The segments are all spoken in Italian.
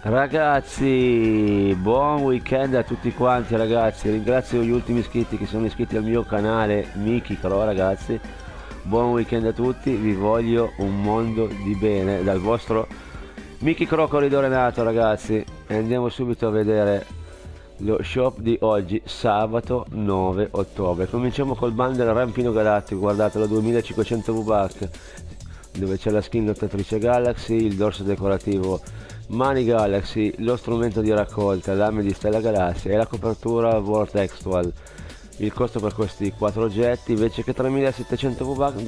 Ragazzi, buon weekend a tutti quanti ragazzi, ringrazio gli ultimi iscritti che sono iscritti al mio canale Miki Cro ragazzi, buon weekend a tutti, vi voglio un mondo di bene dal vostro Miki Cro Corridore Nato ragazzi, e andiamo subito a vedere lo shop di oggi, sabato 9 ottobre. Cominciamo col bundle Rampino Galattico, guardatelo, 2500 V-Buck, dove c'è la skin lottatrice Galaxy, il dorso decorativo Mani Galaxy, lo strumento di raccolta, lame di Stella Galassia e la copertura Vortextual. Il costo per questi 4 oggetti invece che 3700 V-Buck,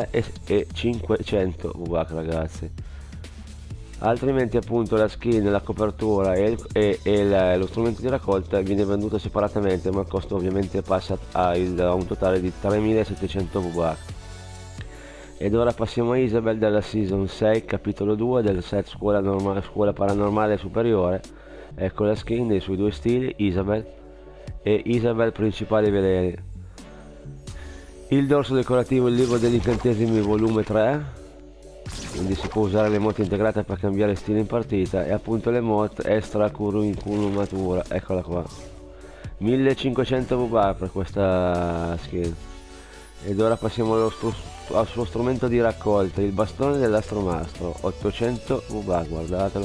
2500 V-Buck ragazzi. Altrimenti appunto la skin, la copertura lo strumento di raccolta viene venduto separatamente, ma il costo ovviamente passa a un totale di 3700 V-Buck. Ed ora passiamo a Isabel della Season 6, capitolo 2 del set scuola paranormale superiore. Ecco la skin dei suoi due stili, Isabel e Isabel principali veleni. Il dorso decorativo, il libro degli incantesimi volume 3, quindi si può usare l'emote integrata per cambiare stile in partita, e appunto l'emote extra curumatura, eccola qua, 1500 V-Buck per questa skin. Ed ora passiamo al suo strumento di raccolta, il bastone dell'astromastro, 800 V-Buck, guardatelo.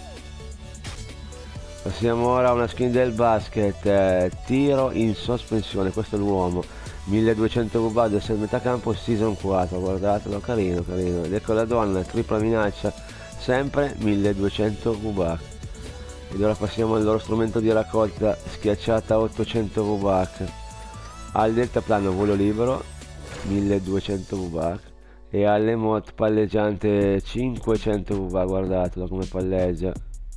Passiamo ora a una skin del basket, tiro in sospensione, questo è l'uomo, 1200 V-Buck del set metacampo season 4, guardatelo, carino carino. Ed ecco la donna, tripla minaccia, sempre 1200 V-Buck. Ed ora passiamo al loro strumento di raccolta, schiacciata 800 V-Buck, al deltaplano volo libero 1200 V-Buck e all'emote palleggiante 500 V-Buck, guardatelo come palleggia.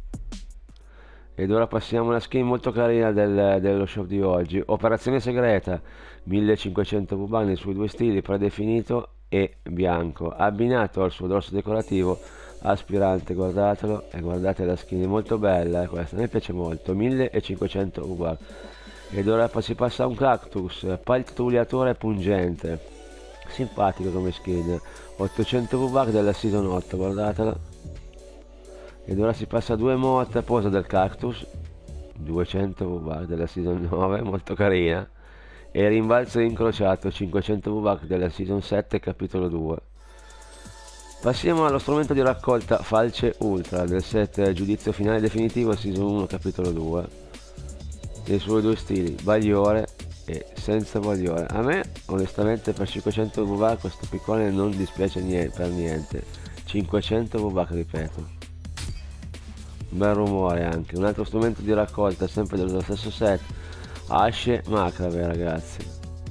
Ed ora passiamo alla skin molto carina dello shop di oggi, operazione segreta, 1500 V-Buck nei suoi due stili, predefinito e bianco, abbinato al suo dorso decorativo aspirante, guardatelo, e guardate la skin, è molto bella questa, mi piace molto, 1500 V-Buck. Ed ora si passa a un cactus, pattugliatore pungente, simpatico come skin, 800 V-Buck della season 8, guardatela. Ed ora si passa a due emote, posa del cactus, 200 V-Buck della season 9, molto carina, e rimbalzo incrociato, 500 V-Buck della season 7 capitolo 2. Passiamo allo strumento di raccolta falce ultra del set giudizio finale definitivo season 1 capitolo 2, dei suoi due stili, bagliore e senza bagliore. A me onestamente per 500 V-Buck questo piccone non dispiace per niente, 500 V-Buck ripeto, bel rumore anche. Un altro strumento di raccolta sempre dello stesso set, asce macrave ragazzi,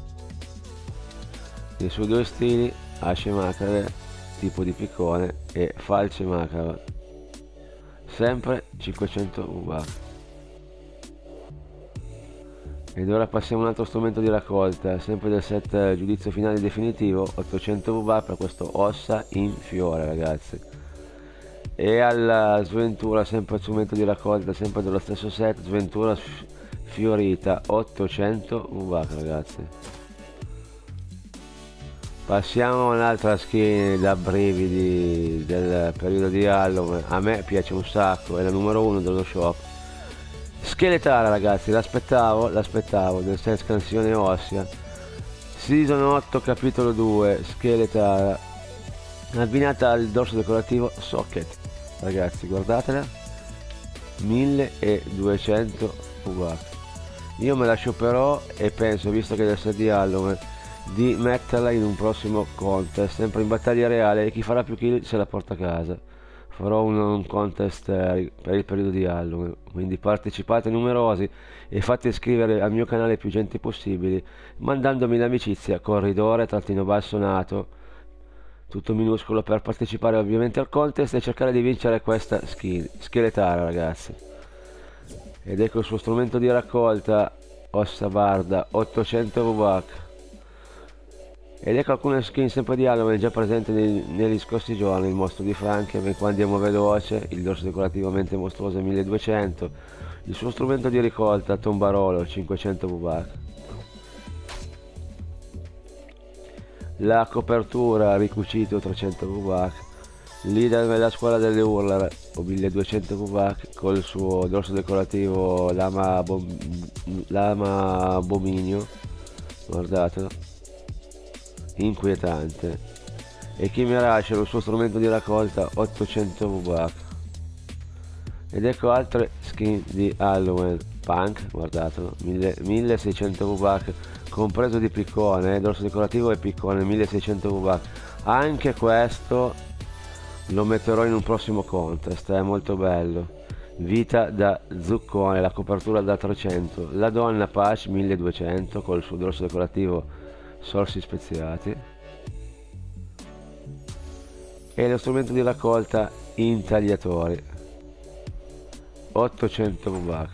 dei suoi due stili, asce macrave tipo di piccone e falce macrave, sempre 500 V-Buck. Ed ora passiamo a un altro strumento di raccolta, sempre del set giudizio finale definitivo, 800 V-Buck per questo ossa in fiore ragazzi. E alla sventura, sempre strumento di raccolta, sempre dello stesso set, sventura fiorita, 800 V-Buck ragazzi. Passiamo a un'altra skin da brividi del periodo di Halloween, a me piace un sacco, è la numero 1 dello shop. Scheletara ragazzi, l'aspettavo, del set scansione ossea, season 8 capitolo 2, scheletara, abbinata al dorso decorativo socket, ragazzi guardatela, 1200 V-Buck. Io me la shopperò e penso, visto che è del set di Halloween, di metterla in un prossimo contest, sempre in battaglia reale, e chi farà più kill se la porta a casa. Farò un contest per il periodo di Halloween, quindi partecipate numerosi e fate iscrivere al mio canale più gente possibili, mandandomi l'amicizia corridore_nato, tutto minuscolo, per partecipare ovviamente al contest e cercare di vincere questa skin, scheletara ragazzi. Ed ecco il suo strumento di raccolta, ossa barda, 800 V-Buck. Ed ecco alcune skin sempre di Halloween già presenti negli scorsi giorni, il mostro di Frankenstein qua andiamo veloce, il dorso decorativamente mostruoso 1200, il suo strumento di raccolta tombarolo 500 V-Buck, la copertura ricucito 300 V-Buck, Leader nella squadra delle Hurler o 1200 VBAC col suo dorso decorativo lama abominio, guardatelo, inquietante. E Chimerace il suo strumento di raccolta 800 VBAC. Ed ecco altre skin di Halloween Punk, guardatelo, 1600 VBAC, compreso di piccone, dorso decorativo e piccone 1600 VBAC. Anche questo lo metterò in un prossimo contest, è molto bello. Vita da zuccone, la copertura da 300, la donna Patch 1200 col suo dorso decorativo sorsi speziati e lo strumento di raccolta intagliatori 800 VBAC.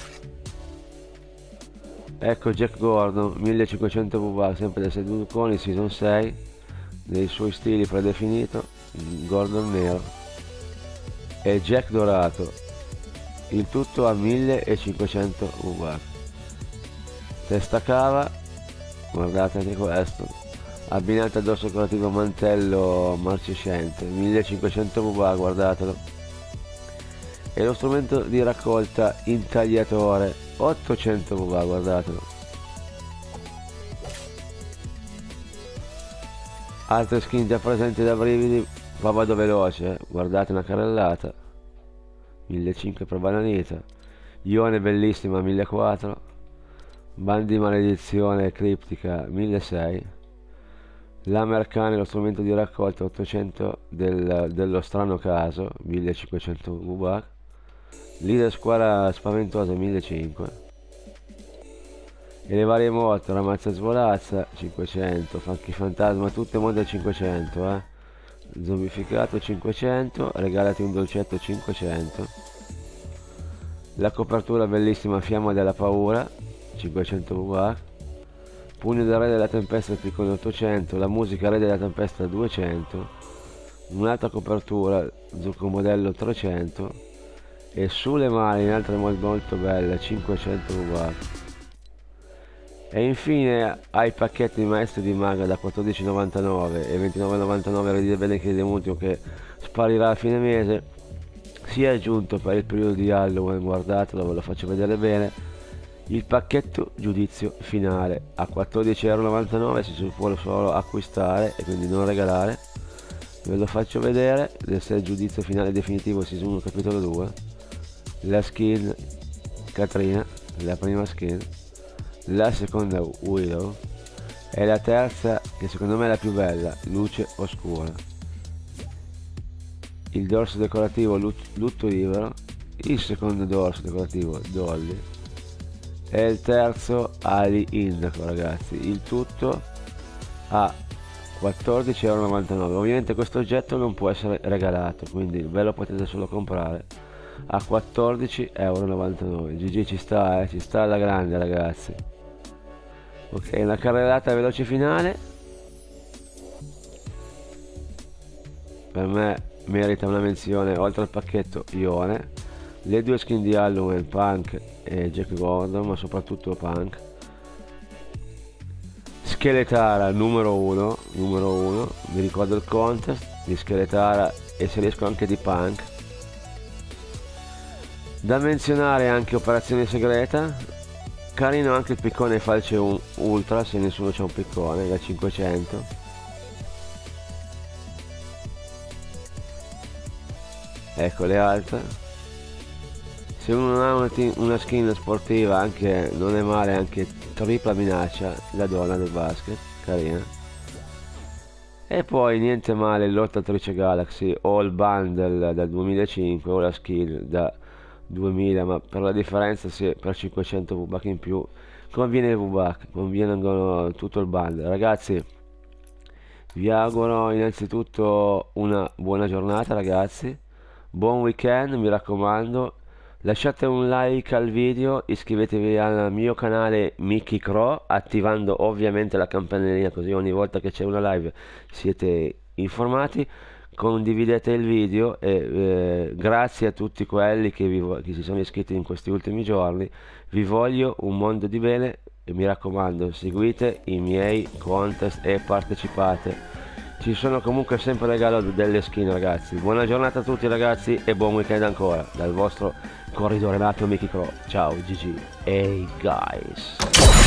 Ecco Jack Gordon 1500 VBAC, sempre del Zucconi Season 6, nei suoi stili predefinito, Gordon nero e Jack dorato, il tutto a 1500 VBAC. Testa cava, guardate anche questo, abbinato al dorso decorativo mantello marcescente 1500 VBAC, guardatelo. E lo strumento di raccolta intagliatore 800 VBAC, guardatelo. Altre skin già presenti da brividi, qua vado veloce, guardate una carrellata 1500 per bananita, Ione bellissima 1400, Bandi maledizione criptica 1600, Lame arcane lo strumento di raccolta 800 dello strano caso 1500 VBAC, Leader squadra spaventosa 1500, e le varie moto, Ramazza Svolazza 500, Funky Fantasma tutte mode 500, zombificato 500, regalati un dolcetto 500, la copertura bellissima Fiamma della paura 500 VBAC, Pugno del re della tempesta piccolo 800, la musica re della tempesta 200, un'altra copertura zucco modello 300 e sulle mani in altre molto belle 500 VBAC. E infine ai pacchetti maestri di maga da 14,99 e 29,99 Redire Bene che ultimo che sparirà a fine mese, si è aggiunto per il periodo di Halloween, guardatelo, ve lo faccio vedere bene, il pacchetto giudizio finale a 14,99 si può solo acquistare e quindi non regalare. Ve lo faccio vedere, il giudizio finale definitivo season 1 capitolo 2, la skin Katrina, la prima skin, la seconda Willow e la terza, che secondo me è la più bella, Luce Oscura, il dorso decorativo Lutto Libero, il secondo dorso decorativo Dolly e il terzo Ali Indaco, ragazzi, il tutto a 14,99 €. Ovviamente questo oggetto non può essere regalato, quindi ve lo potete solo comprare a 14,99 €. GG ci sta alla grande, ragazzi. Ok, una carrellata veloce finale, per me merita una menzione oltre al pacchetto Ione, le due skin di Halloween Punk e Jack Gordon, ma soprattutto Punk, Scheletara numero 1, mi ricordo il contest di Scheletara e se riesco anche di Punk. Da menzionare anche Operazione Segreta, carino anche il piccone Falce Ultra, se nessuno c'ha un piccone, da 500. Ecco le altre. Se uno non ha una skin sportiva, anche non è male, anche tripla minaccia, la donna del basket, carina. E poi niente male l'Lottatrice Galaxy o il bundle da 2005 o la skin da 2000, ma per la differenza se per 500 VBAC in più conviene il VBAC, conviene tutto il bundle. Ragazzi, vi auguro innanzitutto una buona giornata, ragazzi, buon weekend, mi raccomando. Lasciate un like al video, iscrivetevi al mio canale Mickey Crow attivando ovviamente la campanellina, così ogni volta che c'è una live siete informati. Condividete il video e grazie a tutti quelli che si sono iscritti in questi ultimi giorni. Vi voglio un mondo di bene e mi raccomando, seguite i miei contest e partecipate. ci sono comunque sempre regalo delle skin, ragazzi. Buona giornata a tutti, ragazzi, e buon weekend ancora dal vostro corridore nato Mickey Crow. Ciao, GG. Hey guys.